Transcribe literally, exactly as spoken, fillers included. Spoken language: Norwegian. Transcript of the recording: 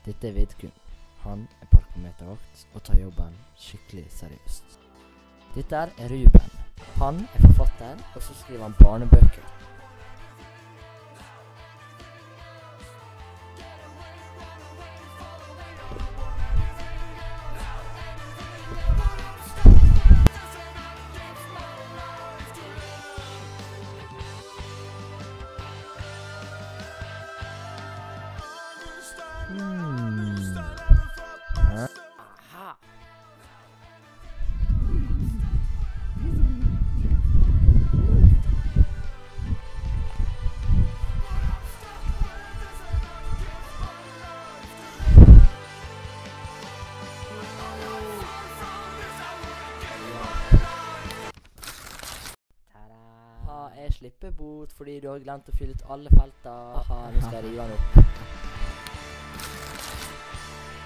Dette er Vidkun. Han er parkometervakt og tar jobben skikkelig seriøst. Dette er Ruben. Han er forfatter, og så skriver han barnebøker. Hmm. Hæ? Aha. Ha, jeg slipper bot fordi du har glemt å fylle ut alle felter. Aha, nå skal jeg rive den opp.